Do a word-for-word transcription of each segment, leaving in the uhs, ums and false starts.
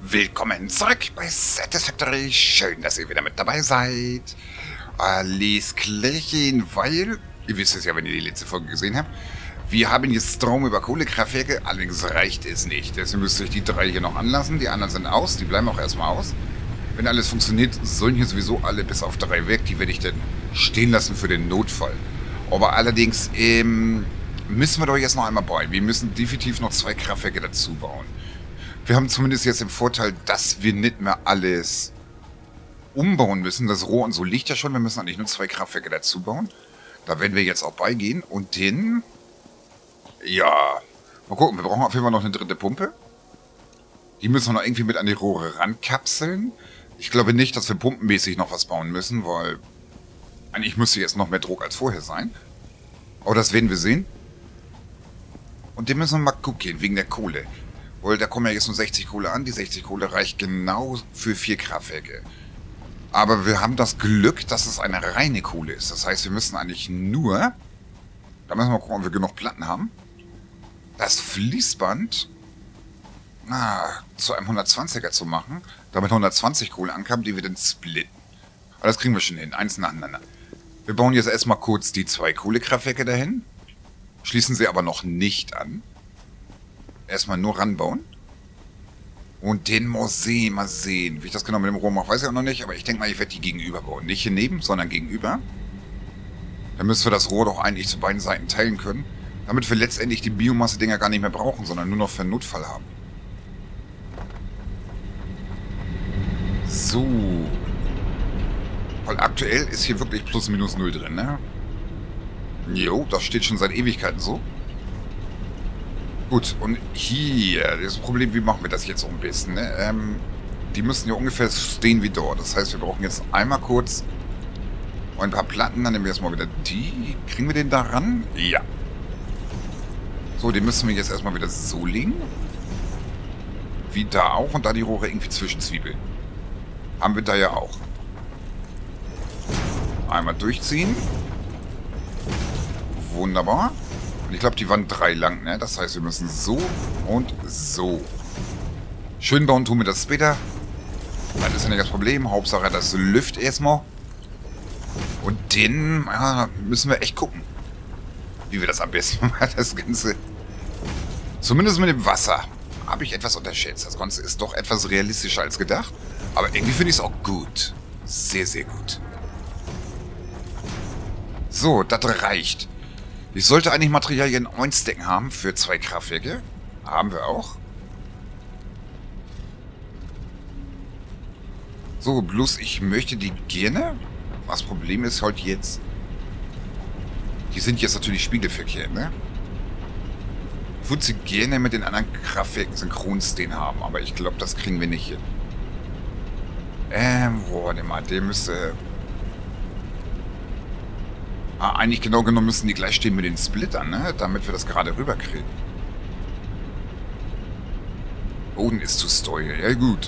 Willkommen zurück bei Satisfactory. Schön, dass ihr wieder mit dabei seid. Alles klärchen, weil, ihr wisst es ja, wenn ihr die letzte Folge gesehen habt, wir haben jetzt Strom über Kohlekraftwerke, allerdings reicht es nicht. Deswegen müsst ihr euch die drei hier noch anlassen. Die anderen sind aus, die bleiben auch erstmal aus. Wenn alles funktioniert, sollen hier sowieso alle bis auf drei weg. Die werde ich dann stehen lassen für den Notfall. Aber allerdings ähm, müssen wir doch jetzt noch einmal bauen. Wir müssen definitiv noch zwei Kraftwerke dazu bauen. Wir haben zumindest jetzt den Vorteil, dass wir nicht mehr alles umbauen müssen. Das Rohr und so liegt ja schon. Wir müssen eigentlich nur zwei Kraftwerke dazu bauen. Da werden wir jetzt auch beigehen. Und den... Ja... Mal gucken, wir brauchen auf jeden Fall noch eine dritte Pumpe. Die müssen wir noch irgendwie mit an die Rohre rankapseln. Ich glaube nicht, dass wir pumpenmäßig noch was bauen müssen, weil... Eigentlich müsste jetzt noch mehr Druck als vorher sein. Aber das werden wir sehen. Und den müssen wir mal gucken, wegen der Kohle. Weil da kommen ja jetzt nur sechzig Kohle an. Die sechzig Kohle reicht genau für vier Kraftwerke. Aber wir haben das Glück, dass es eine reine Kohle ist. Das heißt, wir müssen eigentlich nur... Da müssen wir mal gucken, ob wir genug Platten haben. Das Fließband na, zu einem hundertzwanziger zu machen. Damit hundertzwanzig Kohle ankamen, die wir dann splitten. Aber das kriegen wir schon hin. Eins nacheinander. Wir bauen jetzt erstmal kurz die zwei Kohlekraftwerke dahin. Schließen sie aber noch nicht an. Erstmal nur ranbauen. Und den muss sehen, mal sehen. Wie ich das genau mit dem Rohr mache, weiß ich auch noch nicht. Aber ich denke mal, ich werde die gegenüber bauen. Nicht hier neben, sondern gegenüber. Dann müssen wir das Rohr doch eigentlich zu beiden Seiten teilen können. Damit wir letztendlich die Biomasse-Dinger gar nicht mehr brauchen, sondern nur noch für einen Notfall haben. So. Weil aktuell ist hier wirklich plus minus null drin, ne? Jo, das steht schon seit Ewigkeiten so. Gut, und hier, das Problem, wie machen wir das jetzt so ein bisschen, ne? Ähm, die müssen ja ungefähr stehen wie dort. Das heißt, wir brauchen jetzt einmal kurz ein paar Platten, dann nehmen wir erstmal wieder die. Kriegen wir den da ran? Ja. So, den müssen wir jetzt erstmal wieder so legen. Wie da auch und da die Rohre irgendwie zwischenzwiebeln. Haben wir da ja auch. Einmal durchziehen. Wunderbar. Und ich glaube, die waren drei lang, ne? Das heißt, wir müssen so und so. Schön bauen tun wir das später. Das ist ja nicht das Problem. Hauptsache, das Lüft erstmal. Und den ja, müssen wir echt gucken, wie wir das am besten machen. Das Ganze. Zumindest mit dem Wasser habe ich etwas unterschätzt. Das Ganze ist doch etwas realistischer als gedacht. Aber irgendwie finde ich es auch gut. Sehr, sehr gut. So, das reicht. Ich sollte eigentlich Materialien einstecken haben für zwei Kraftwerke. Haben wir auch. So, bloß ich möchte die gerne. Das Problem ist halt jetzt... Die sind jetzt natürlich spiegelverkehrt, ne? Ich würde sie gerne mit den anderen Kraftwerken synchron stehen haben, aber ich glaube, das kriegen wir nicht hin. Ähm, warte mal, der müsste... Ah, eigentlich genau genommen müssen die gleich stehen mit den Splittern, ne? Damit wir das gerade rüberkriegen. Boden ist zu steuern. Ja, gut.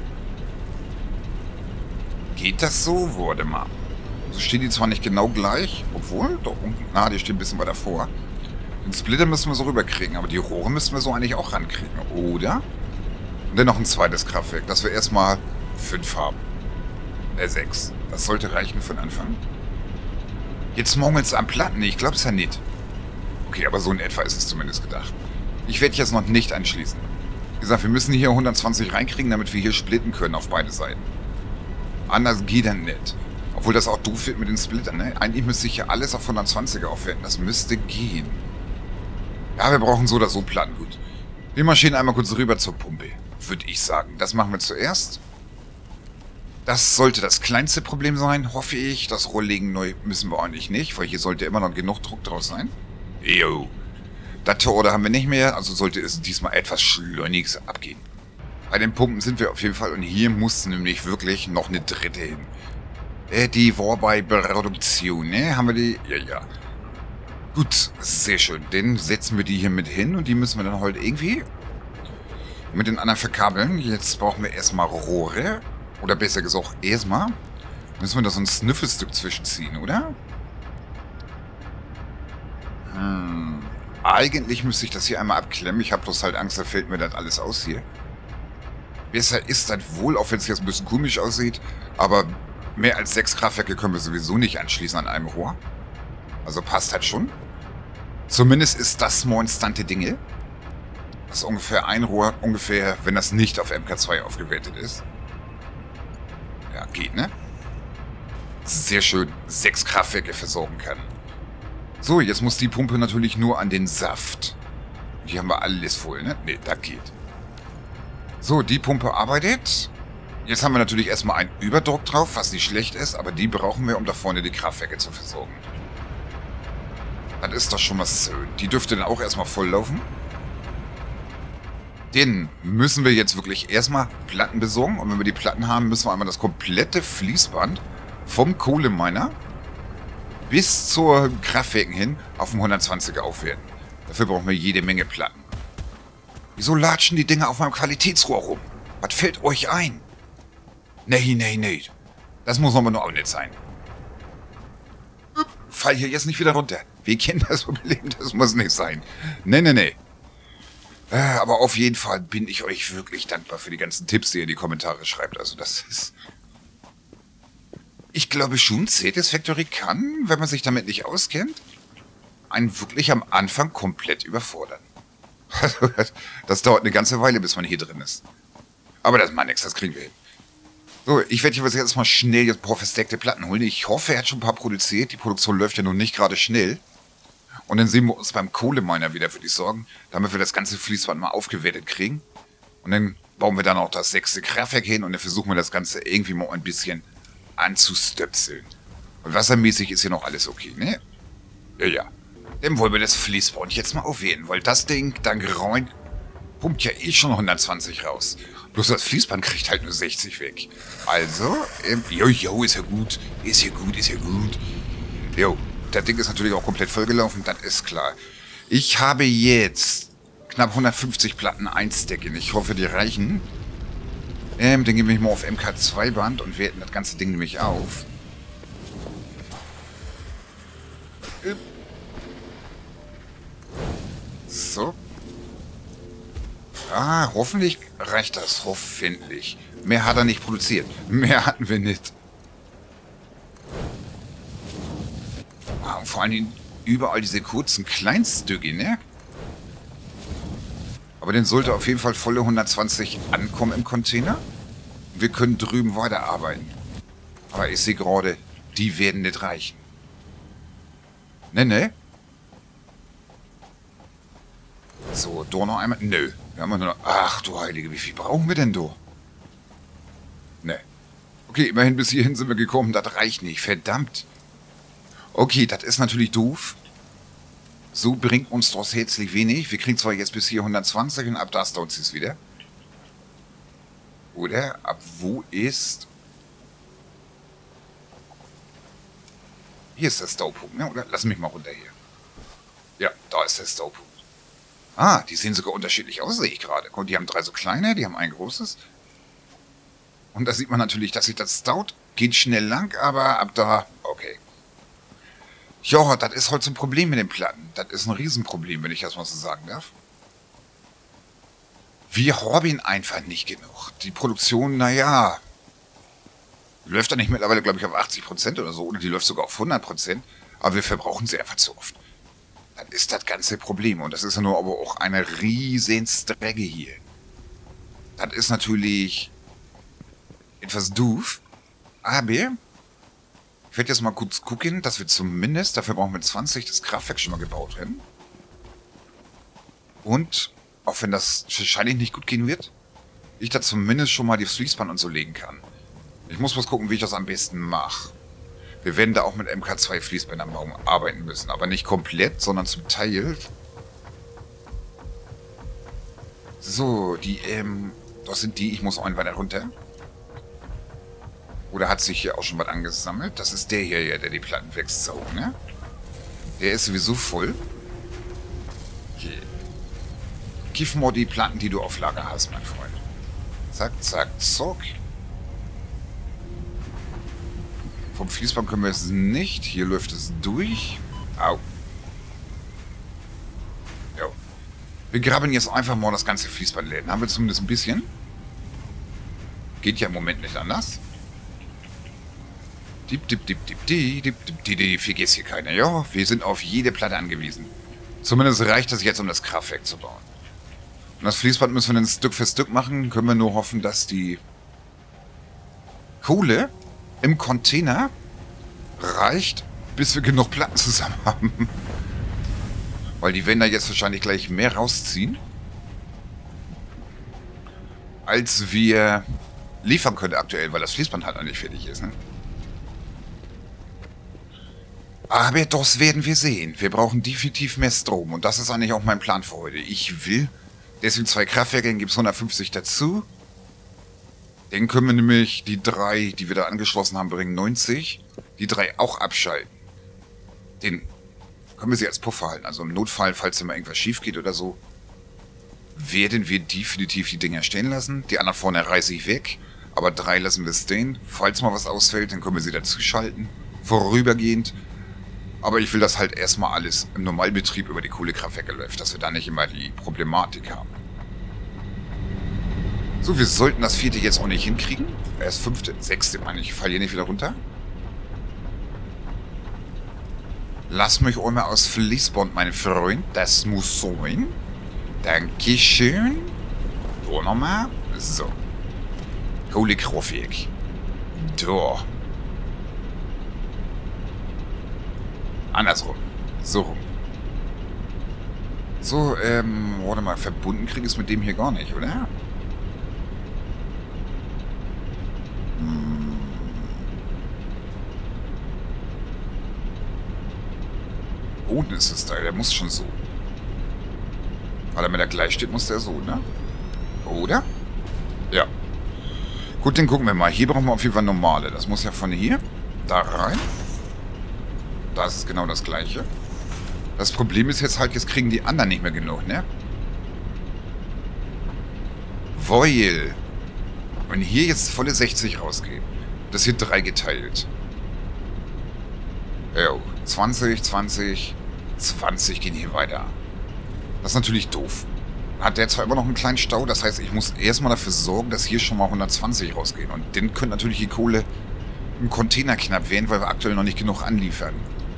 Geht das so? Warte mal. So stehen die zwar nicht genau gleich, obwohl, doch unten, na, die stehen ein bisschen weiter vor. Den Splitter müssen wir so rüberkriegen, aber die Rohre müssen wir so eigentlich auch rankriegen, oder? Und dann noch ein zweites Kraftwerk, dass wir erstmal fünf haben. Äh, sechs. Das sollte reichen für den Anfang. Jetzt mangelt es am Platten. Ich glaube es ja nicht. Okay, aber so in etwa ist es zumindest gedacht. Ich werde jetzt noch nicht anschließen. Wie gesagt, wir müssen hier hundertzwanzig reinkriegen, damit wir hier splitten können auf beide Seiten. Anders geht dann nicht. Obwohl das auch doof wird mit den Splittern, ne? Eigentlich müsste ich hier alles auf hundertzwanziger aufwerten. Das müsste gehen. Ja, wir brauchen so oder so Platten. Gut. Wir marschieren einmal kurz rüber zur Pumpe. Würde ich sagen. Das machen wir zuerst. Das sollte das kleinste Problem sein, hoffe ich. Das Rohrlegen neu müssen wir eigentlich nicht, weil hier sollte immer noch genug Druck draus sein. Jo. Datororder haben wir nicht mehr, also sollte es diesmal etwas schleunigst abgehen. Bei den Pumpen sind wir auf jeden Fall und hier muss nämlich wirklich noch eine dritte hin. Äh, die war bei Produktion, ne? Haben wir die? Ja, ja. Gut, sehr schön. Dann setzen wir die hier mit hin und die müssen wir dann heute irgendwie mit den anderen verkabeln. Jetzt brauchen wir erstmal Rohre. Oder besser gesagt, erstmal müssen wir da so ein Sniffelstück zwischenziehen, oder? Hm. Eigentlich müsste ich das hier einmal abklemmen. Ich habe bloß halt Angst, da fällt mir das alles aus hier. Besser ist das wohl, auch wenn es jetzt ein bisschen komisch aussieht. Aber mehr als sechs Kraftwerke können wir sowieso nicht anschließen an einem Rohr. Also passt halt schon. Zumindest ist das monstante Dinge. Das ist ungefähr ein Rohr, ungefähr, wenn das nicht auf M K zwei aufgewertet ist. Ja, geht, ne? Sehr schön, sechs Kraftwerke versorgen kann. So, jetzt muss die Pumpe natürlich nur an den Saft. Hier haben wir alles voll, ne? Ne, das geht. So, die Pumpe arbeitet. Jetzt haben wir natürlich erstmal einen Überdruck drauf, was nicht schlecht ist, aber die brauchen wir, um da vorne die Kraftwerke zu versorgen. Das ist doch schon mal schön. Die dürfte dann auch erstmal voll laufen. Den müssen wir jetzt wirklich erstmal Platten besorgen. Und wenn wir die Platten haben, müssen wir einmal das komplette Fließband vom Kohleminer bis zur Kraftwerken hin auf dem hundertzwanziger aufwerten. Dafür brauchen wir jede Menge Platten. Wieso latschen die Dinger auf meinem Qualitätsrohr rum? Was fällt euch ein? Nee, nee, nee. Das muss aber nur auch nicht sein. Fall hier jetzt nicht wieder runter. Wir kennen das Problem, das muss nicht sein. Nee, nee, nee. Äh, aber auf jeden Fall bin ich euch wirklich dankbar für die ganzen Tipps, die ihr in die Kommentare schreibt. Also das ist... Ich glaube schon, Satisfactory kann, wenn man sich damit nicht auskennt, einen wirklich am Anfang komplett überfordern. Das dauert eine ganze Weile, bis man hier drin ist. Aber das macht nichts, das kriegen wir hin. So, ich werde hier jetzt mal schnell jetzt ein paar versteckte Platten holen. Ich hoffe, er hat schon ein paar produziert. Die Produktion läuft ja noch nicht gerade schnell. Und dann sehen wir uns beim Kohleminer wieder, würde ich sagen, damit wir das ganze Fließband mal aufgewertet kriegen. Und dann bauen wir dann auch das sechste Kraftwerk hin und dann versuchen wir das Ganze irgendwie mal ein bisschen anzustöpseln. Und wassermäßig ist hier noch alles okay, ne? Ja, ja. Dann wollen wir das Fließband jetzt mal aufwerten, weil das Ding, dank Rein, pumpt ja eh schon hundertzwanzig raus. Bloß das Fließband kriegt halt nur sechzig weg. Also, ähm, jo, jo, ist ja gut, ist ja gut, ist ja gut. Jo, das Ding ist natürlich auch komplett vollgelaufen, das ist klar. Ich habe jetzt knapp hundertfünfzig Platten einstecken. Ich hoffe, die reichen. Ähm, dann gehen wir mal auf M K zwei Band und werten das ganze Ding nämlich auf. Ähm. So. Ah, hoffentlich reicht das. Hoffentlich. Mehr hat er nicht produziert. Mehr hatten wir nicht. Ah, und vor allen Dingen überall diese kurzen Kleinstücke, ne? Aber den sollte auf jeden Fall volle hundertzwanzig ankommen im Container. Wir können drüben weiterarbeiten. Aber ich sehe gerade, die werden nicht reichen. Ne, ne? So, da noch einmal. Nö. Wir haben nur noch. Ach du Heilige, wie viel brauchen wir denn da? Ne. Okay, immerhin bis hierhin sind wir gekommen. Das reicht nicht. Verdammt. Okay, das ist natürlich doof. So bringt uns das herzlich wenig. Wir kriegen zwar jetzt bis hier hundertzwanzig und ab da dauert es wieder. Oder? Ab wo ist... Hier ist der Staupunkt, ne? Oder? Lass mich mal runter hier. Ja, da ist der Staupunkt. Ah, die sehen sogar unterschiedlich aus, sehe ich gerade. Und die haben drei so kleine, die haben ein großes. Und da sieht man natürlich, dass sich das Stout geht schnell lang, aber ab da, okay. Ja, das ist heute so ein Problem mit den Platten. Das ist ein Riesenproblem, wenn ich das mal so sagen darf. Wir haben einfach nicht genug. Die Produktion, naja, läuft da nicht mittlerweile, glaube ich, auf achtzig Prozent oder so. Oder die läuft sogar auf hundert Prozent. Aber wir verbrauchen sie einfach zu oft. Das ist das ganze Problem. Und das ist ja nur aber auch eine riesen Strecke hier. Das ist natürlich etwas doof. Aber ich werde jetzt mal kurz gucken, dass wir zumindest, dafür brauchen wir zwanzig, das Kraftwerk schon mal gebaut werden. Und, auch wenn das wahrscheinlich nicht gut gehen wird, ich da zumindest schon mal die Fließband und so legen kann. Ich muss was gucken, wie ich das am besten mache. Wir werden da auch mit M K zwei Fließbändern arbeiten müssen, aber nicht komplett, sondern zum Teil. So, die, ähm, das sind die, ich muss auch ein weiter runter. Oder hat sich hier auch schon was angesammelt? Das ist der hier, ja, der die Platten wegsaugt, ne? Der ist sowieso voll. Okay. Gib mal die Platten, die du auf Lager hast, mein Freund. Zack, zack, zack. Vom Fließband können wir es nicht. Hier läuft es durch. Au. Jo. Wir graben jetzt einfach mal das ganze Fließband leer. Haben wir zumindest ein bisschen. Geht ja im Moment nicht anders. Dip, dip, dip, dip, dip, dip, dip, dip, dip. Vergiss hier keiner. Ja, wir sind auf jede Platte angewiesen. Zumindest reicht das jetzt, um das Kraftwerk zu bauen. Und das Fließband müssen wir dann Stück für Stück machen. Können wir nur hoffen, dass die Kohle im Container reicht, bis wir genug Platten zusammen haben. Weil die werden da jetzt wahrscheinlich gleich mehr rausziehen, als wir liefern können aktuell, weil das Fließband halt noch nicht fertig ist. Ne? Aber das werden wir sehen. Wir brauchen definitiv mehr Strom. Und das ist eigentlich auch mein Plan für heute. Ich will, deswegen zwei Kraftwerke, dann gibt es hundertfünfzig dazu. Dann können wir nämlich die drei, die wir da angeschlossen haben, bringen neunzig. Die drei auch abschalten. Den können wir sie als Puffer halten. Also im Notfall, falls immer irgendwas schief geht oder so, werden wir definitiv die Dinger stehen lassen. Die anderen vorne reiße ich weg. Aber drei lassen wir stehen. Falls mal was ausfällt, dann können wir sie dazu schalten. Vorübergehend. Aber ich will, dass halt erstmal alles im Normalbetrieb über die Kohlekraftwerke läuft, dass wir da nicht immer die Problematik haben. So, wir sollten das vierte jetzt auch nicht hinkriegen. Erst fünfte, sechste, meine ich. Ich falle hier nicht wieder runter. Lass mich einmal aus Fließband, mein Freund. Das muss sein. Dankeschön. So, nochmal. So. Kohlekraftwerk. Da. Andersrum. So rum. So, ähm, warte mal, verbunden kriege ich es mit dem hier gar nicht, oder? Hm. Unten ist es da, der muss schon so. Weil er mit der gleich steht, muss der so, ne? Oder? Ja. Gut, den gucken wir mal. Hier brauchen wir auf jeden Fall normale. Das muss ja von hier da rein. Das ist genau das gleiche. Das Problem ist jetzt halt, jetzt kriegen die anderen nicht mehr genug, ne? Weil, wenn hier jetzt volle sechzig rausgehen, das hier drei geteilt. Jo, zwanzig, zwanzig, zwanzig gehen hier weiter. Das ist natürlich doof. Hat der zwar immer noch einen kleinen Stau, das heißt, ich muss erstmal dafür sorgen, dass hier schon mal hundertzwanzig rausgehen. Und dann könnte natürlich die Kohle im Container knapp werden, weil wir aktuell noch nicht genug anliefern.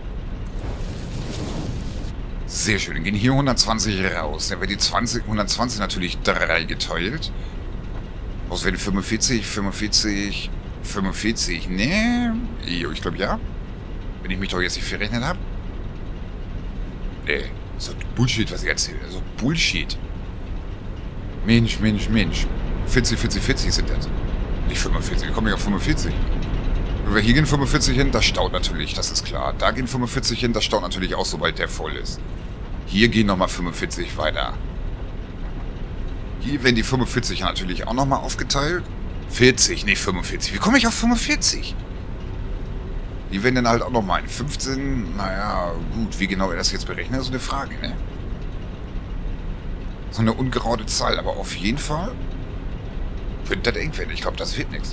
Sehr schön, dann gehen hier hundertzwanzig raus. Dann wird die zwanzig, hundertzwanzig natürlich drei geteilt. Was werden fünfundvierzig, fünfundvierzig, fünfundvierzig, ne? Ich glaube ja. Wenn ich mich doch jetzt nicht verrechnet habe. Ne, das ist Bullshit, was ich erzähle. Also Bullshit. Mensch, Mensch, Mensch. vierzig, vierzig, vierzig sind das. Nicht fünfundvierzig, ich komme nicht auf fünfundvierzig. Wenn wir hier gehen fünfundvierzig hin, das staut natürlich, das ist klar. Da gehen fünfundvierzig hin, das staut natürlich auch, sobald der voll ist. Hier gehen nochmal fünfundvierzig weiter. Hier werden die fünfundvierzig natürlich auch nochmal aufgeteilt. vierzig, nicht fünfundvierzig. Wie komme ich auf fünfundvierzig? Die werden dann halt auch nochmal in fünfzehn. Naja, gut, wie genau er das jetzt berechnet, ist so eine Frage, ne? So eine ungerade Zahl, aber auf jeden Fall könnte das eng werden. Ich glaube, das wird nichts.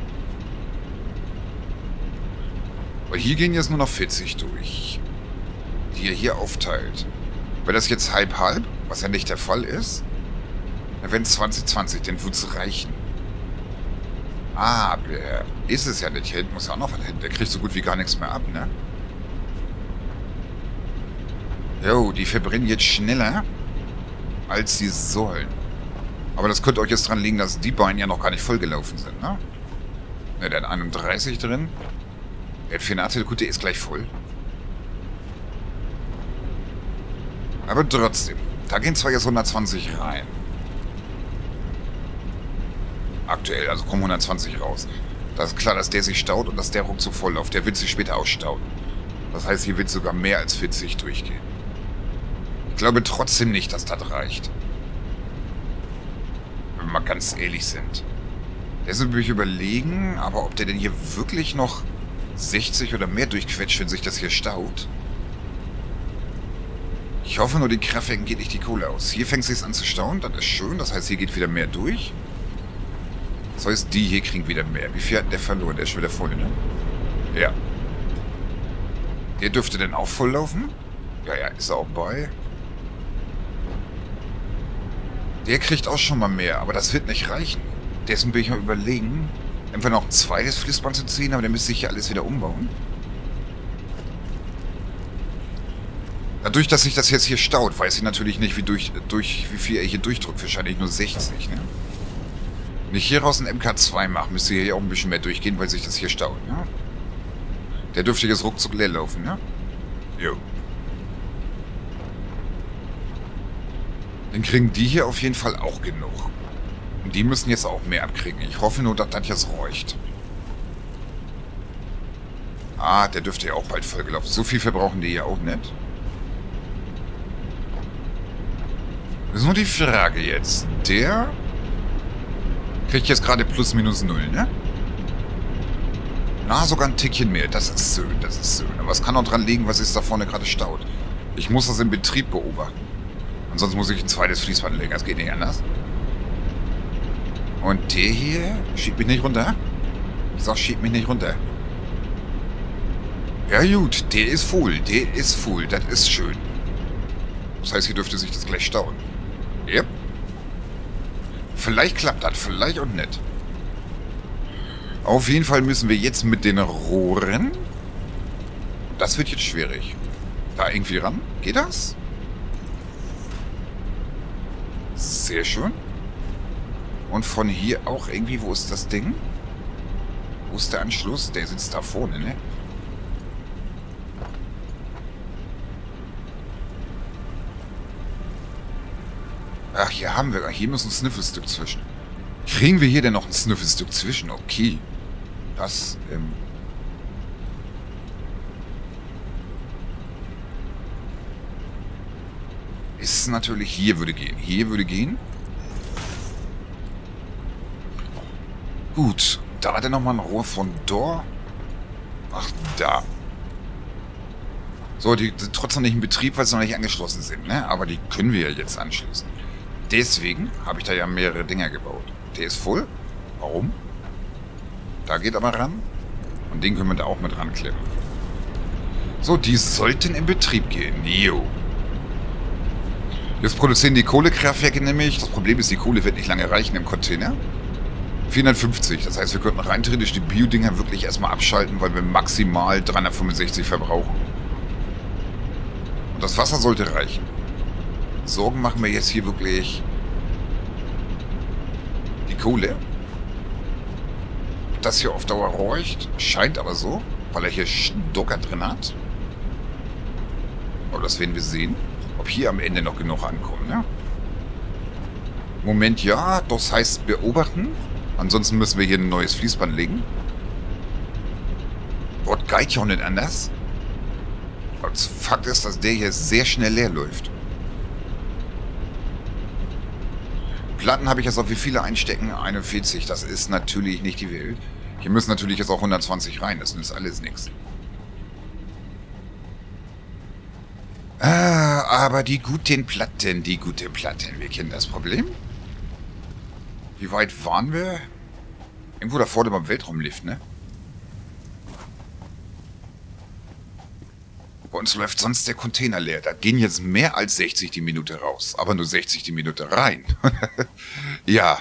Weil hier gehen jetzt nur noch vierzig durch, die er hier aufteilt. Wenn das jetzt halb-halb, was ja nicht der Fall ist, dann werden es zwanzig, zwanzig, dann wird es reichen. Ah, aber ist es ja nicht. Hier hinten muss ja auch noch was hin. Der kriegt so gut wie gar nichts mehr ab, ne? Jo, die verbrennen jetzt schneller, als sie sollen. Aber das könnte euch jetzt dran liegen, dass die beiden ja noch gar nicht vollgelaufen sind, ne? Ne, der hat einunddreißig drin. Der hat vierundachtzig, gut, der ist gleich voll. Aber trotzdem, da gehen zwar jetzt hundertzwanzig rein. Aktuell, also kommen hundertzwanzig raus. Das ist klar, dass der sich staut und dass der ruckzuck voll läuft. Der wird sich später ausstauen. Das heißt, hier wird sogar mehr als vierzig durchgehen. Ich glaube trotzdem nicht, dass das reicht. Wenn wir mal ganz ehrlich sind. Deshalb würde ich überlegen, aber ob der denn hier wirklich noch sechzig oder mehr durchquetscht, wenn sich das hier staut. Ich hoffe nur, den Kraftwerken geht nicht die Kohle aus. Hier fängt es sich an zu stauen, das ist schön. Das heißt, hier geht wieder mehr durch. Das heißt, die hier kriegen wieder mehr. Wie viel hat der verloren? Der ist schon wieder voll, ne? Ja. Der dürfte denn auch voll laufen? Ja, ja, ist er auch bei. Der kriegt auch schon mal mehr, aber das wird nicht reichen. Dessen bin ich mal überlegen, entweder noch ein zweites Fließband zu ziehen, aber dann müsste ich hier alles wieder umbauen. Dadurch, dass sich das jetzt hier staut, weiß ich natürlich nicht, wie, durch, durch, wie viel er hier durchdrückt. Wahrscheinlich nur sechzig, ne? Wenn ich hier raus ein M K zwei mache, müsste hier auch ein bisschen mehr durchgehen, weil sich das hier staut, ne? Der dürfte jetzt ruckzuck leer laufen, ne? Jo. Dann kriegen die hier auf jeden Fall auch genug. Und die müssen jetzt auch mehr abkriegen. Ich hoffe nur, dass das jetzt reicht. Ah, der dürfte ja auch bald vollgelaufen. So viel verbrauchen die ja auch nicht. Das ist nur die Frage jetzt. Der kriegt jetzt gerade plus minus null, ne? Na, sogar ein Tickchen mehr. Das ist schön, das ist schön. Aber es kann auch dran liegen, was sich da vorne gerade staut. Ich muss das im Betrieb beobachten. Ansonsten muss ich ein zweites Fließband legen. Das geht nicht anders. Und der hier schiebt mich nicht runter. Ich sag, schiebt mich nicht runter. Ja gut, der ist full. Der ist full. Das ist schön. Das heißt, hier dürfte sich das gleich stauen. Yep. Vielleicht klappt das, vielleicht auch nicht. Auf jeden Fall müssen wir jetzt mit den Rohren... Das wird jetzt schwierig. Da irgendwie ran. Geht das? Sehr schön. Und von hier auch irgendwie... Wo ist das Ding? Wo ist der Anschluss? Der sitzt da vorne, ne? Ach, hier haben wir... Hier muss ein Sniffelstück zwischen. Kriegen wir hier denn noch ein Sniffelstück zwischen? Okay. Das, ähm... ist natürlich... Hier würde gehen. Hier würde gehen. Gut. Da hat er nochmal ein Rohr von Dor. Ach, da. So, die sind trotzdem nicht in Betrieb, weil sie noch nicht angeschlossen sind, ne? Aber die können wir ja jetzt anschließen. Deswegen habe ich da ja mehrere Dinger gebaut. Der ist voll. Warum? Da geht aber ran. Und den können wir da auch mit ranklemmen. So, die sollten in Betrieb gehen. Jo. Jetzt produzieren die Kohlekraftwerke nämlich. Das Problem ist, die Kohle wird nicht lange reichen im Container. vierhundertfünfzig. Das heißt, wir könnten rein theoretisch die Bio-Dinger wirklich erstmal abschalten, weil wir maximal dreihundertfünfundsechzig verbrauchen. Und das Wasser sollte reichen. Sorgen machen wir jetzt hier wirklich die Kohle. Das hier auf Dauer räucht, scheint aber so, weil er hier Stocker drin hat. Aber das werden wir sehen, ob hier am Ende noch genug ankommt, ne? Moment, ja, das heißt beobachten. Ansonsten müssen wir hier ein neues Fließband legen. Dort geht ja auch nicht anders. Das Fakt ist, dass der hier sehr schnell leer läuft. Platten habe ich jetzt auf wie viele einstecken? einundvierzig. Das ist natürlich nicht die Welt. Hier müssen natürlich jetzt auch hundertzwanzig rein. Das ist alles nichts. Ah, aber die guten Platten, die guten Platten. Wir kennen das Problem. Wie weit waren wir? Irgendwo da vorne beim Weltraumlift, ne? Bei uns läuft sonst der Container leer. Da gehen jetzt mehr als sechzig die Minute raus. Aber nur sechzig die Minute rein. Ja.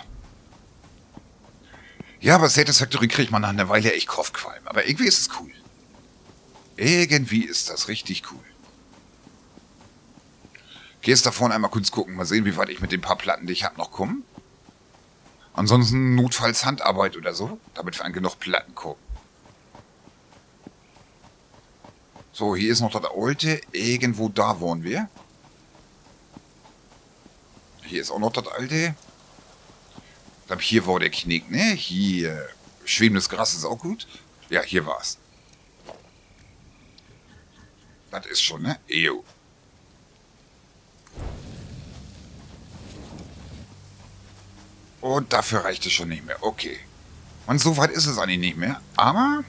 Ja, aber Satisfactory kriegt man nach einer Weile echt Kopfqualm. Aber irgendwie ist es cool. Irgendwie ist das richtig cool. Geh jetzt da vorne einmal kurz gucken. Mal sehen, wie weit ich mit den paar Platten, die ich habe, noch komme. Ansonsten notfalls Handarbeit oder so. Damit wir an genug Platten kommen. So, hier ist noch das alte. Irgendwo da wohnen wir. Hier ist auch noch das alte. Ich glaube, hier war der Knick, ne? Hier. Schwebendes Gras ist auch gut. Ja, hier war's. Das ist schon, ne? Ejo. Und dafür reicht es schon nicht mehr. Okay. Und so weit ist es eigentlich nicht mehr. Aber...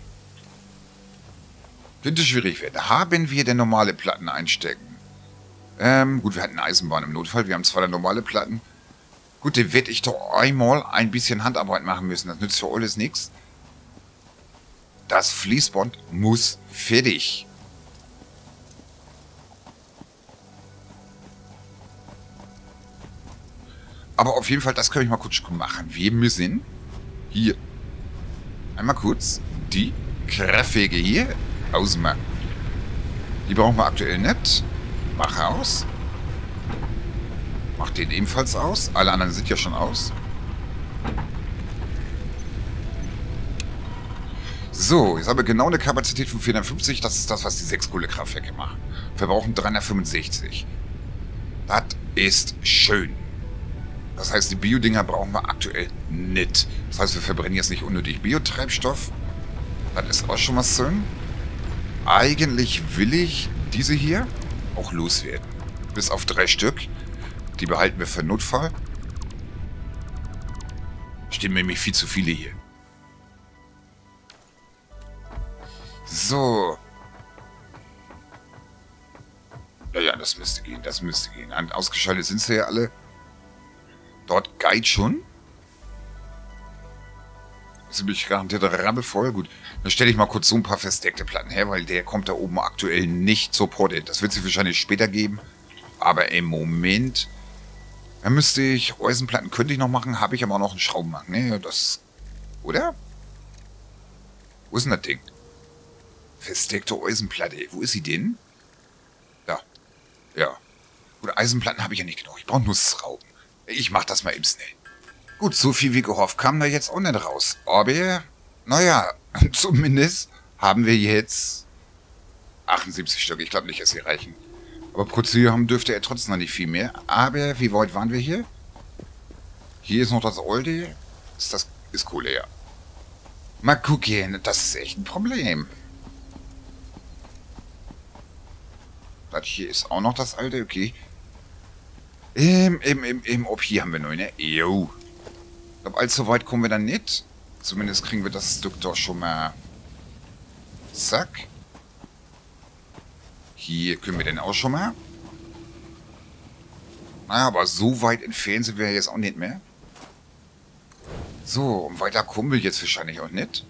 könnte schwierig werden. Haben wir denn normale Platten einstecken? Ähm, gut, wir hatten eine Eisenbahn im Notfall. Wir haben zwar dann normale Platten. Gut, dann werde ich doch einmal ein bisschen Handarbeit machen müssen. Das nützt für alles nichts. Das Fließband muss fertig. Aber auf jeden Fall, das kann ich mal kurz machen. Wir müssen Hier. Einmal kurz. Die Kraftwege hier. Ausmachen. Die brauchen wir aktuell nicht. Mach aus. Mach den ebenfalls aus. Alle anderen sind ja schon aus. So, jetzt haben wir genau eine Kapazität von vierhundertfünfzig. Das ist das, was die sechs Kohlekraftwerke machen. Verbrauchen dreihundertfünfundsechzig. Das ist schön. Das heißt, die Biodinger brauchen wir aktuell nicht. Das heißt, wir verbrennen jetzt nicht unnötig Biotreibstoff. Das ist auch schon was schön. Eigentlich will ich diese hier auch loswerden. Bis auf drei Stück. Die behalten wir für Notfall. Stehen nämlich viel zu viele hier. So. Ja, ja, das müsste gehen, das müsste gehen. Ausgeschaltet sind sie ja alle. Dort Guide schon. Das ist nämlich garantiert rabevoll. Gut, dann stelle ich mal kurz so ein paar versteckte Platten her, weil der kommt da oben aktuell nicht supported. Das wird sich wahrscheinlich später geben. Aber im Moment... Dann müsste ich... Eisenplatten könnte ich noch machen, habe ich aber auch noch einen Schraubenmarkt. Ne, das... Oder? Wo ist denn das Ding? Versteckte Eisenplatte. Wo ist sie denn? Da. Ja. Gut, Eisenplatten habe ich ja nicht genug. Ich brauche nur Schrauben. Ich mach das mal eben schnell. Gut, so viel wie gehofft kam da jetzt auch nicht raus. Aber, naja, zumindest haben wir jetzt achtundsiebzig Stück. Ich glaube nicht, dass sie reichen. Aber produziert haben dürfte er trotzdem noch nicht viel mehr. Aber, wie weit waren wir hier? Hier ist noch das Olde. Ist das, ist Kohle, ja. Mal gucken, das ist echt ein Problem. Das hier ist auch noch das Alte, okay. Im, im, im, im, ob hier haben wir noch, ne? Jo. Ich glaube, allzu weit kommen wir dann nicht. Zumindest kriegen wir das Stück doch schon mal. Zack. Hier können wir denn auch schon mal. Naja, aber so weit entfernt sind wir jetzt auch nicht mehr. So, und weiter kommen wir jetzt wahrscheinlich auch nicht.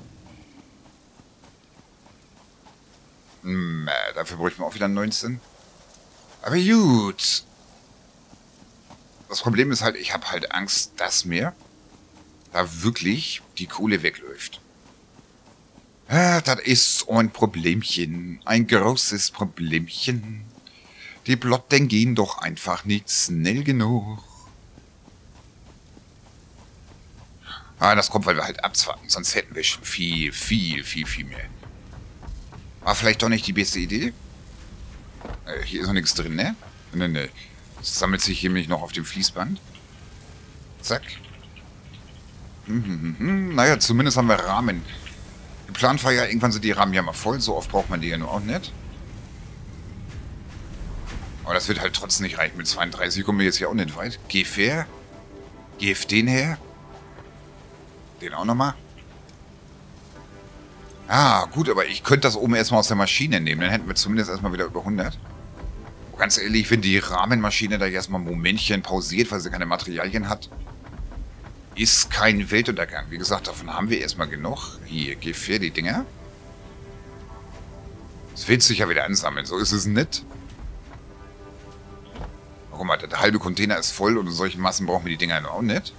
Hm, äh, dafür bräuchten wir auch wieder neunzehn. Aber gut. Das Problem ist halt, ich habe halt Angst, dass mir da wirklich die Kohle wegläuft. Ja, das ist ein Problemchen. Ein großes Problemchen. Die Plotten gehen doch einfach nicht schnell genug. Ah, das kommt, weil wir halt abzwacken. Sonst hätten wir schon viel, viel, viel, viel mehr. War vielleicht doch nicht die beste Idee. Äh, hier ist noch nichts drin, ne? Ne, ne. Das sammelt sich hier nämlich noch auf dem Fließband. Zack. Hm, hm, hm, hm. Naja, zumindest haben wir Rahmen. Geplant war ja, irgendwann sind die Rahmen ja mal voll. So oft braucht man die ja nur auch nicht. Aber das wird halt trotzdem nicht reichen. Mit zweiunddreißig kommen wir jetzt hier auch nicht weit. Geh fair. Geh den her. Den auch nochmal. Ah, gut, aber ich könnte das oben erstmal aus der Maschine nehmen. Dann hätten wir zumindest erstmal wieder über hundert. Ganz ehrlich, wenn die Rahmenmaschine da erstmal ein Momentchen pausiert, weil sie keine Materialien hat, ist kein Weltuntergang. Wie gesagt, davon haben wir erstmal genug. Hier, geh fair, die Dinger. Es wird sich ja wieder ansammeln, so ist es nicht. Guck mal, der halbe Container ist voll und in solchen Massen brauchen wir die Dinger auch nicht.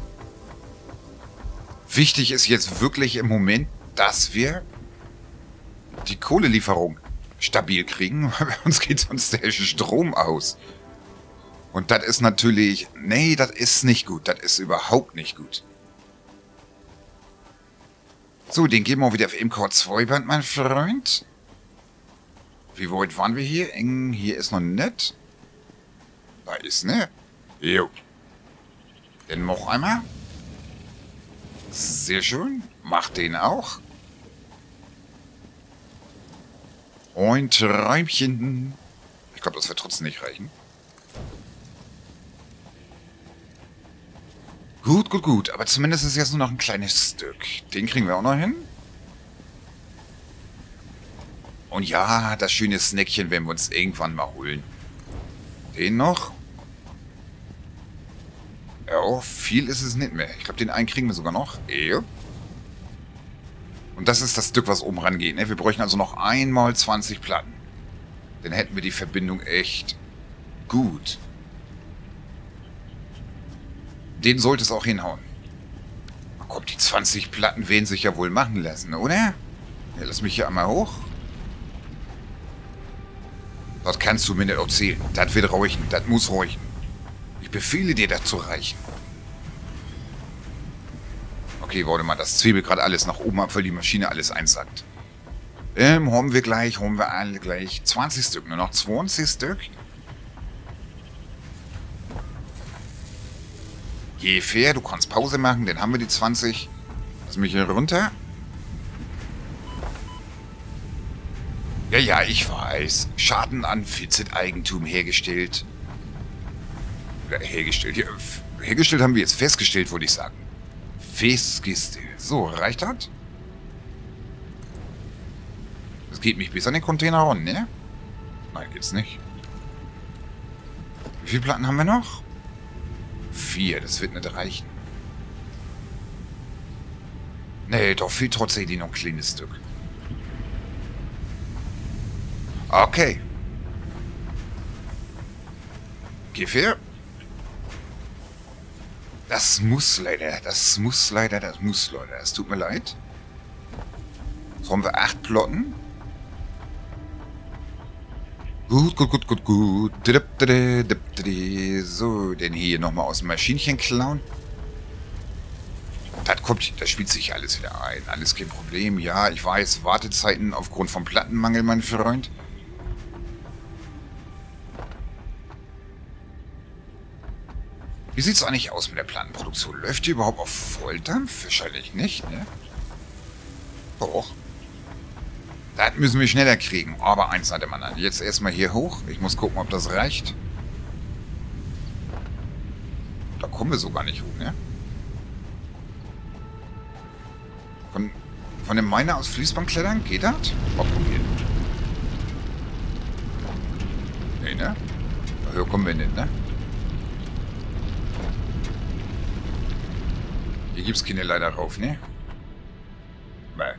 Wichtig ist jetzt wirklich im Moment, dass wir die Kohlelieferung stabil kriegen, weil bei uns geht sonst der Strom aus. Und das ist natürlich... Nee, das ist nicht gut. Das ist überhaupt nicht gut. So, den geben wir wieder auf M K zwei Band, mein Freund. Wie weit waren wir hier? Eng, hier ist noch nicht. Da ist, ne? Jo. Den noch einmal. Sehr schön. Mach den auch. Ein Träumchen. Ich glaube, das wird trotzdem nicht reichen. Gut, gut, gut. Aber zumindest ist es jetzt nur noch ein kleines Stück. Den kriegen wir auch noch hin. Und ja, das schöne Snackchen werden wir uns irgendwann mal holen. Den noch. Ja, viel ist es nicht mehr. Ich glaube, den einen kriegen wir sogar noch. Ja. Und das ist das Stück, was oben rangeht. Ne? Wir bräuchten also noch einmal zwanzig Platten. Dann hätten wir die Verbindung echt gut. Den sollte es auch hinhauen. Ach komm, Die zwanzig Platten werden sich ja wohl machen lassen, oder? Ja, lass mich hier einmal hoch. Das kannst du mir nicht erzählen. Das wird reichen. Das muss reichen. Ich befehle dir, das zu reichen. Okay, warte mal. Das zwiebelt gerade alles nach oben ab, weil die Maschine alles einsackt. Ähm, haben wir gleich, haben wir alle gleich zwanzig Stück. Nur noch zwanzig Stück. Je fair, du kannst Pause machen, dann haben wir die zwanzig. Lass mich hier runter. Ja, ja, ich weiß. Schaden an Fizit-Eigentum hergestellt. Oder hergestellt. Ja, hergestellt haben wir jetzt festgestellt, würde ich sagen. Festgestellt. So, reicht das? Das geht mich bis an den Container ran, ne? Nein, geht's nicht. Wie viele Platten haben wir noch? Vier, das wird nicht reichen. Nee, doch fehlt trotzdem noch ein kleines Stück. Okay. Gefähr. Das muss leider, das muss leider, das muss leider. Es tut mir leid. So haben wir acht Plotten. Gut, gut, gut, gut, gut. So, denn hier nochmal aus dem Maschinchen klauen. Das kommt, das spielt sich alles wieder ein. Alles kein Problem. Ja, ich weiß, Wartezeiten aufgrund von Plattenmangel, mein Freund. Wie sieht's eigentlich aus mit der Plattenproduktion? Läuft die überhaupt auf Volldampf? Wahrscheinlich nicht, ne? Doch. Das müssen wir schneller kriegen. Aber eins hatte man an. Jetzt erstmal hier hoch. Ich muss gucken, ob das reicht. Da kommen wir so gar nicht hoch, ne? Von, von dem Miner aus Fließband klettern? Geht das? Mal probieren. Nee, ne? Höher kommen wir nicht, ne? Hier gibt's keine Leiter rauf, ne? Nein.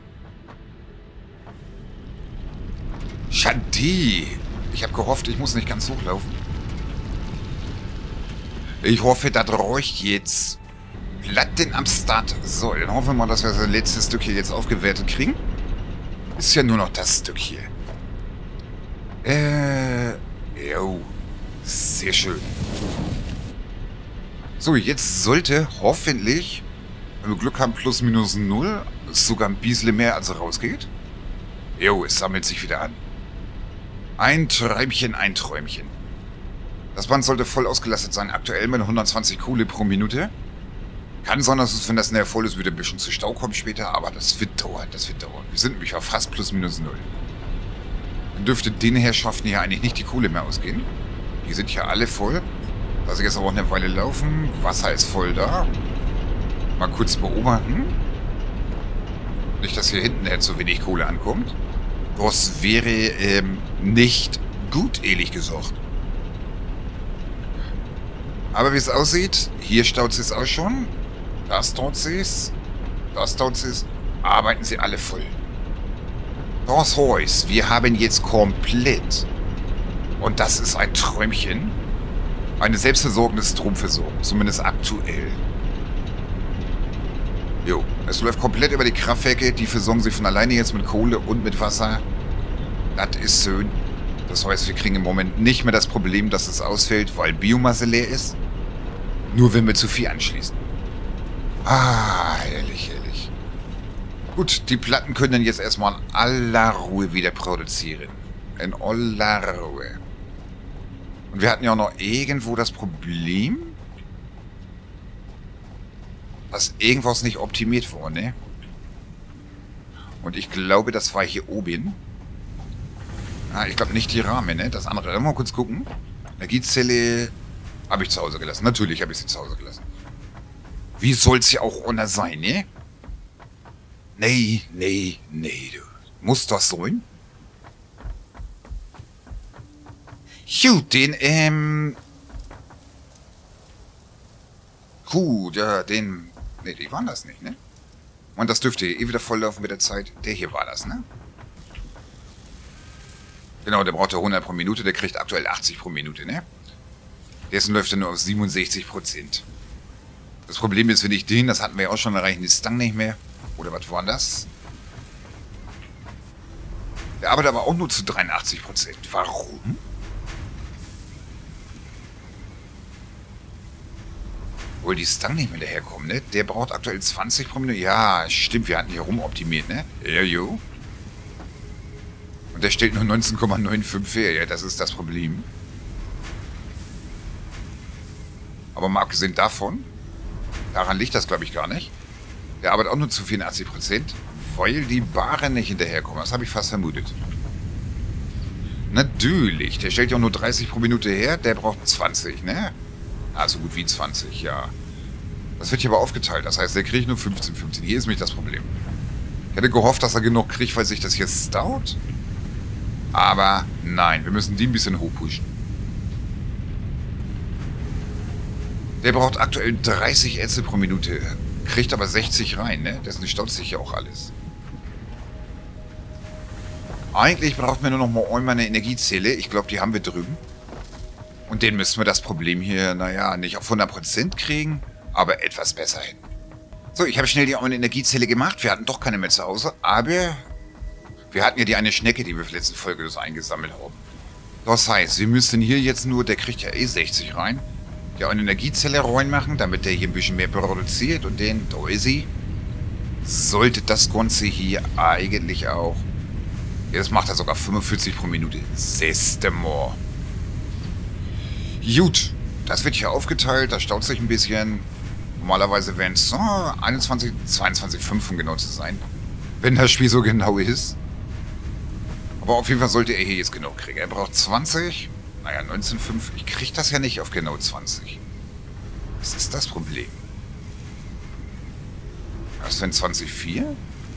Schade. Ich habe gehofft, ich muss nicht ganz hochlaufen. Ich hoffe, das reicht jetzt. Platten am Start. So, dann hoffen wir mal, dass wir das letzte Stück hier jetzt aufgewertet kriegen. Ist ja nur noch das Stück hier. Äh, jo. Sehr schön. So, jetzt sollte hoffentlich, wenn wir Glück haben, plus minus null, sogar ein bisschen mehr, als rausgeht. Jo, es sammelt sich wieder an. Ein Träumchen, ein Träumchen. Das Band sollte voll ausgelastet sein, aktuell mit hundertzwanzig Kohle pro Minute. Kann sein, dass es, wenn das näher voll ist, wieder ein bisschen zu Stau kommt später, aber das wird dauern, das wird dauern. Wir sind nämlich auf fast plus minus null. Dann dürfte den Herrschaften hier eigentlich nicht die Kohle mehr ausgehen. Die sind hier alle voll. Lass ich jetzt aber auch eine Weile laufen. Wasser ist voll da. Mal kurz beobachten. Nicht, dass hier hinten zu wenig Kohle ankommt. Das wäre ähm, nicht gut, ehrlich gesagt. Aber wie es aussieht, hier staut es auch schon. Da staut es. Da staut es. Arbeiten sie alle voll. Das heißt, wir haben jetzt komplett, und das ist ein Träumchen, eine selbstversorgende Stromversorgung. Zumindest aktuell. Jo, es läuft komplett über die Kraftwerke. Die versorgen sich von alleine jetzt mit Kohle und mit Wasser. Das ist schön. Das heißt, wir kriegen im Moment nicht mehr das Problem, dass es ausfällt, weil Biomasse leer ist. Nur wenn wir zu viel anschließen. Ah, herrlich, herrlich. Gut, die Platten können dann jetzt erstmal in aller Ruhe wieder produzieren. In aller Ruhe. Und wir hatten ja auch noch irgendwo das Problem, dass irgendwas nicht optimiert wurde, ne? Und ich glaube, das war hier oben. Ah, ich glaube nicht die Rahmen, ne? Das andere. Mal kurz gucken. Energiezelle habe ich zu Hause gelassen. Natürlich habe ich sie zu Hause gelassen. Wie soll es ja auch ohne sein, ne? Nee, nee, nee, du. Muss das sein? Gut, den, ähm... Gut, ja, den... Ne, die waren das nicht, ne? Und das dürfte eh wieder volllaufen mit der Zeit. Der hier war das, ne? Genau, der braucht ja hundert pro Minute, der kriegt aktuell achtzig pro Minute, ne? Dessen läuft er nur auf siebenundsechzig Prozent. Das Problem ist, wenn ich den, das hatten wir ja auch schon, da reichen die Stangen nicht mehr. Oder was war das? Der arbeitet aber auch nur zu dreiundachtzig Prozent. Warum? Obwohl die Stangen nicht mehr daherkommen, ne? Der braucht aktuell zwanzig pro Minute. Ja, stimmt, wir hatten hier rumoptimiert, ne? Ja, jo. Und der stellt nur neunzehn Komma fünfundneunzig her. Ja, das ist das Problem. Aber mal abgesehen davon, daran liegt das, glaube ich, gar nicht. Der arbeitet auch nur zu vierundachtzig Prozent, weil die Bahre nicht hinterherkommen. Das habe ich fast vermutet. Natürlich, der stellt ja auch nur dreißig pro Minute her. Der braucht zwanzig, ne? Also gut wie zwanzig, ja. Das wird hier aber aufgeteilt. Das heißt, der kriegt nur fünfzehn, fünfzehn. Hier ist nämlich das Problem. Ich hätte gehofft, dass er genug kriegt, weil sich das hier staut. Aber nein, wir müssen die ein bisschen hochpushen. Der braucht aktuell dreißig Ätze pro Minute. Kriegt aber sechzig rein, ne? Deswegen staut sich ja auch alles. Eigentlich braucht man nur noch mal einmal eine Energiezelle. Ich glaube, die haben wir drüben. Und den müssen wir das Problem hier, naja, nicht auf hundert Prozent kriegen, aber etwas besser hin. So, ich habe schnell die eine Energiezelle gemacht. Wir hatten doch keine mehr zu Hause, aber wir hatten ja die eine Schnecke, die wir für die letzte Folge so eingesammelt haben. Das heißt, wir müssen hier jetzt nur, der kriegt ja eh sechzig rein, ja eine Energiezelle reinmachen, damit der hier ein bisschen mehr produziert und den, da ist sie, sollte das Ganze hier eigentlich auch, jetzt macht er sogar fünfundvierzig pro Minute, sechste Mal. Gut, das wird hier aufgeteilt, da staut sich ein bisschen. Normalerweise wären es oh, einundzwanzig, zweiundzwanzig Komma fünf, um genau zu sein. Wenn das Spiel so genau ist. Aber auf jeden Fall sollte er hier jetzt genau kriegen. Er braucht zwanzig, naja, neunzehn Komma fünf. Ich kriege das ja nicht auf genau zwanzig. Was ist das Problem? Was denn zwanzig Komma vier?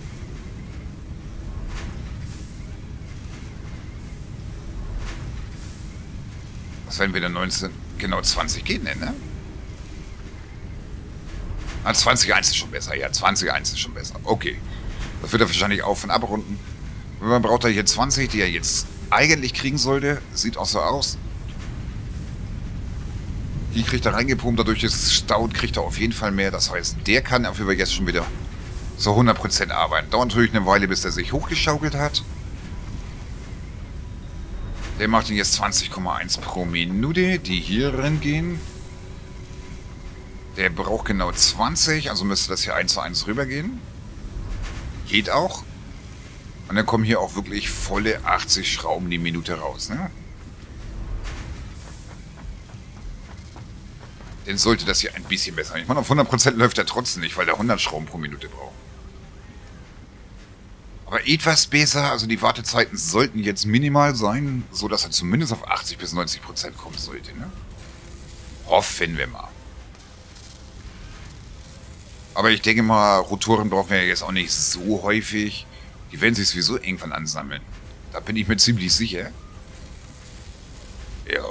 Was werden wir denn neunzehn, genau zwanzig gehen denn, ne? Ah, zwanzig Komma eins ist schon besser, ja, zwanzig Komma eins ist schon besser. Okay. Das wird er wahrscheinlich auf- und abrunden. Man braucht er hier zwanzig, die er jetzt eigentlich kriegen sollte. Sieht auch so aus. Die kriegt er reingepumpt, dadurch ist es staut, kriegt er auf jeden Fall mehr. Das heißt, der kann auf jeden Fall jetzt schon wieder zu hundert Prozent arbeiten. Dauert natürlich eine Weile, bis er sich hochgeschaukelt hat. Der macht ihn jetzt zwanzig Komma eins pro Minute, die hier reingehen. Der braucht genau zwanzig, also müsste das hier eins zu eins rübergehen. Geht auch. Und dann kommen hier auch wirklich volle achtzig Schrauben die Minute raus, ne? Dann sollte das hier ein bisschen besser. Ich meine, auf hundert Prozent läuft er trotzdem nicht, weil er hundert Schrauben pro Minute braucht. Aber etwas besser, also die Wartezeiten sollten jetzt minimal sein, sodass er zumindest auf achtzig bis neunzig Prozent kommen sollte, ne? Hoffen wir mal. Aber ich denke mal, Rotoren brauchen wir ja jetzt auch nicht so häufig. Die werden sich sowieso irgendwann ansammeln. Da bin ich mir ziemlich sicher. Ja.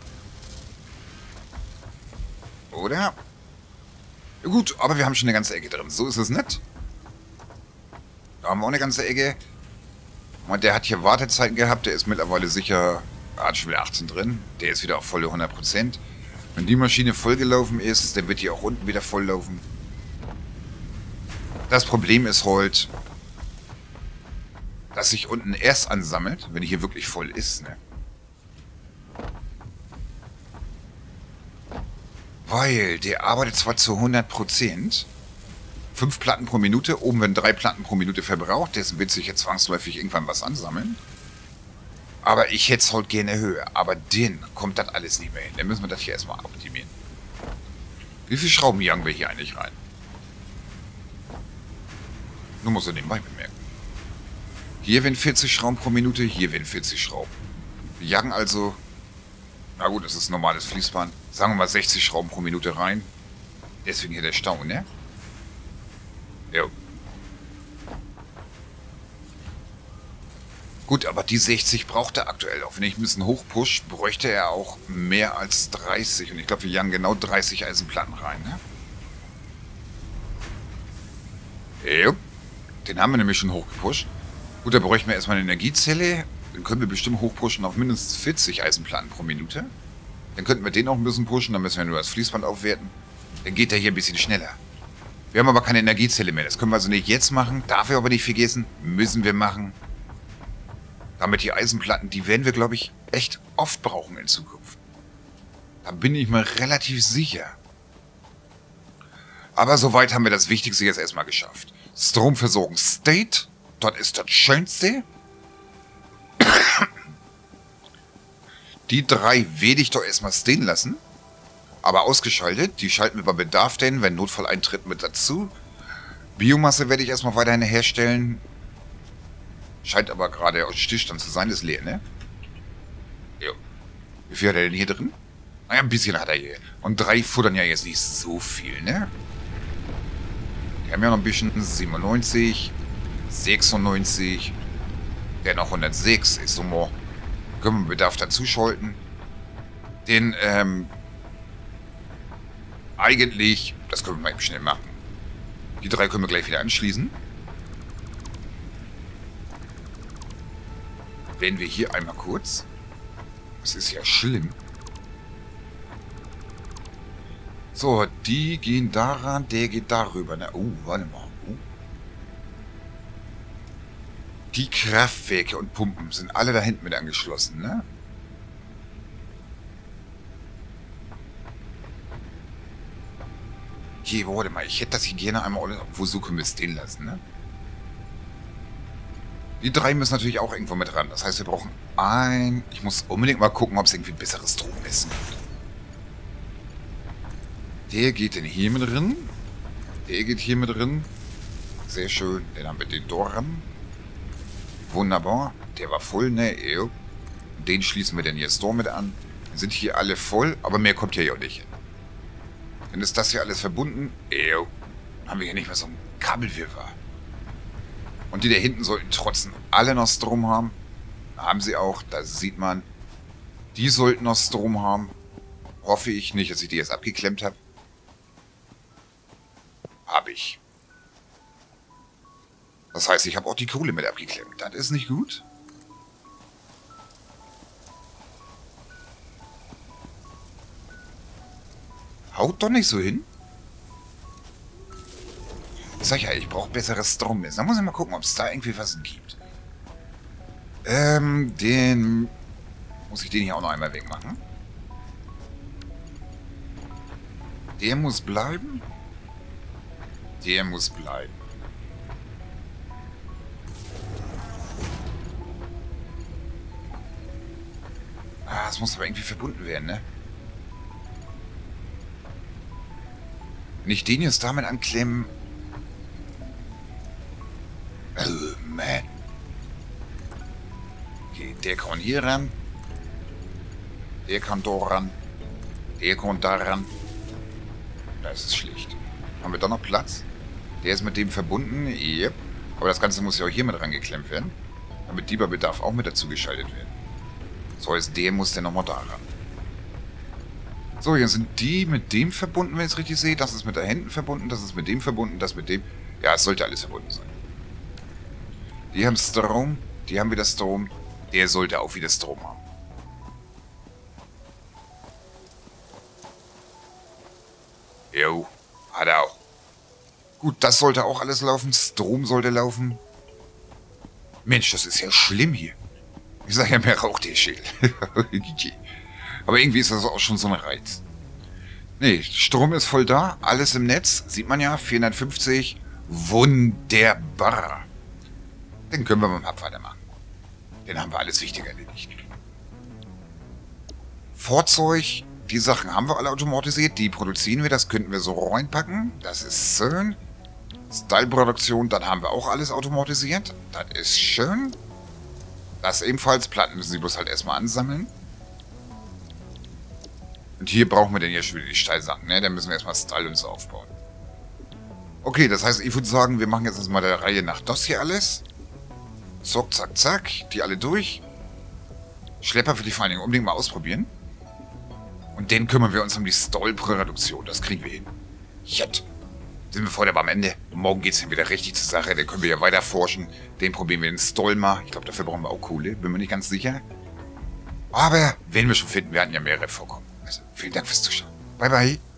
Oder? Ja, gut, aber wir haben schon eine ganze Ecke drin. So ist es nicht. Da haben wir auch eine ganze Ecke. Und der hat hier Wartezeiten gehabt. Der ist mittlerweile sicher, er hat schon wieder achtzehn drin. Der ist wieder auf volle hundert Prozent. Wenn die Maschine vollgelaufen ist, dann wird die auch unten wieder volllaufen. Das Problem ist halt, dass sich unten erst ansammelt, wenn die hier wirklich voll ist, ne? Weil der arbeitet zwar zu hundert Prozent, fünf Platten pro Minute, oben werden drei Platten pro Minute verbraucht, dessen wird sich jetzt zwangsläufig irgendwann was ansammeln. Aber ich hätte es halt gerne höher, aber den kommt das alles nicht mehr hin. Dann müssen wir das hier erstmal optimieren. Wie viele Schrauben jagen wir hier eigentlich rein? Nur muss er nebenbei bemerken. Hier werden vierzig Schrauben pro Minute, hier werden vierzig Schrauben. Wir jagen also, na gut, das ist ein normales Fließband, sagen wir mal sechzig Schrauben pro Minute rein. Deswegen hier der Stau, ne? Jo. Gut, aber die sechzig braucht er aktuell. Auch wenn ich ein bisschen hochpush, bräuchte er auch mehr als dreißig. Und ich glaube, wir jagen genau dreißig Eisenplatten rein, ne? Jo. Den haben wir nämlich schon hochgepusht. Gut, da bräuchten wir erstmal eine Energiezelle. Dann können wir bestimmt hochpushen auf mindestens vierzig Eisenplatten pro Minute. Dann könnten wir den auch ein bisschen pushen. Dann müssen wir nur das Fließband aufwerten. Dann geht der hier ein bisschen schneller. Wir haben aber keine Energiezelle mehr. Das können wir also nicht jetzt machen. Darf wir aber nicht vergessen. Müssen wir machen. Damit die Eisenplatten, die werden wir, glaube ich, echt oft brauchen in Zukunft. Da bin ich mir relativ sicher. Aber soweit haben wir das Wichtigste jetzt erstmal geschafft. Stromversorgung State. Dort ist das Schönste. Die drei werde ich doch erstmal stehen lassen. Aber ausgeschaltet. Die schalten wir bei Bedarf denn, wenn Notfall eintritt, mit dazu. Biomasse werde ich erstmal weiterhin herstellen. Scheint aber gerade aus Stillstand zu sein. Ist leer, ne? Jo. Wie viel hat er denn hier drin? Naja, ein bisschen hat er hier. Und drei futtern ja jetzt nicht so viel, ne? Die haben ja noch ein bisschen. siebenundneunzig. sechsundneunzig. Der noch hundertsechs ist so mal. Können wir Bedarf dazu schalten. Den, ähm... eigentlich, das können wir mal eben schnell machen. Die drei können wir gleich wieder anschließen. Wenn wir hier einmal kurz. Das ist ja schlimm. So, die gehen daran, der geht darüber. Ne? Oh, warte mal. Oh. Die Kraftwerke und Pumpen sind alle da hinten mit angeschlossen, ne? Hier, warte mal, ich hätte das hier gerne einmal, wo so können wir es stehen lassen, ne? Die drei müssen natürlich auch irgendwo mit ran. Das heißt, wir brauchen ein... Ich muss unbedingt mal gucken, ob es irgendwie ein besseres Strommessen gibt. Der geht denn hier mit drin. Der geht hier mit drin. Sehr schön. Dann haben wir den dran. Wunderbar. Der war voll, ne? Den schließen wir dann jetzt dort mit an. Dann sind hier alle voll, aber mehr kommt hier ja auch nicht hin. Dann ist das hier alles verbunden. Ew. Haben wir hier nicht mehr so ein Kabelwirrwarr. Und die da hinten sollten trotzdem alle noch Strom haben. Haben sie auch. Da sieht man. Die sollten noch Strom haben. Hoffe ich nicht, dass ich die jetzt abgeklemmt habe. Habe ich. Das heißt, ich habe auch die Kohle mit abgeklemmt. Das ist nicht gut. Haut doch nicht so hin. Ich sag ja, ich brauche besseres Stromnetz. Da muss ich mal gucken, ob es da irgendwie was gibt. Ähm, den... Muss ich den hier auch noch einmal wegmachen? Der muss bleiben. Der muss bleiben. Ah, das muss aber irgendwie verbunden werden, ne? Wenn ich den jetzt damit anklemmen... Oh, man. Okay, der kann hier ran. Der kann da ran. Der kann da ran. Das ist schlicht. Haben wir da noch Platz? Der ist mit dem verbunden. Yep. Aber das Ganze muss ja auch hier mit rangeklemmt werden. Damit die bei Bedarf auch mit dazu geschaltet werden. So, jetzt der muss dann nochmal da ran. So, jetzt sind die mit dem verbunden, wenn ich es richtig sehe. Das ist mit da hinten verbunden, das ist mit dem verbunden, das mit dem... Ja, es sollte alles verbunden sein. Die haben Strom, die haben wieder Strom. Der sollte auch wieder Strom haben. Jo, hat er auch. Gut, das sollte auch alles laufen. Strom sollte laufen. Mensch, das ist ja schlimm hier. Ich sage ja, mehr raucht der Schädel. Aber irgendwie ist das auch schon so ein Reiz. Nee, Strom ist voll da. Alles im Netz. Sieht man ja. vierhundertfünfzig. Wunderbar. Dann können wir mit dem Hub weitermachen. Dann haben wir alles Wichtige erledigt. Fahrzeug. Die Sachen haben wir alle automatisiert. Die produzieren wir. Das könnten wir so reinpacken. Das ist schön. Style-Produktion. Dann haben wir auch alles automatisiert. Das ist schön. Das ebenfalls. Platten müssen sie bloß halt erstmal ansammeln. Und hier brauchen wir dann ja schon wieder die Stallsachen, ne? Dann müssen wir erstmal Stall und so aufbauen. Okay, das heißt, ich würde sagen, wir machen jetzt erstmal der Reihe nach das hier alles. Zack, zack, zack. Die alle durch. Schlepper für die vor allen Dingen unbedingt mal ausprobieren. Und dann kümmern wir uns um die Stall-Produktion. Das kriegen wir hin. Jetzt sind wir vorher am Ende. Und morgen geht es dann wieder richtig zur Sache. Dann können wir ja weiter forschen. Den probieren wir den Stall mal. Ich glaube, dafür brauchen wir auch Kohle. Bin mir nicht ganz sicher. Aber wenn wir schon finden, wir hatten ja mehrere vorkommen. Also, vielen Dank fürs Zuschauen. Bye, bye.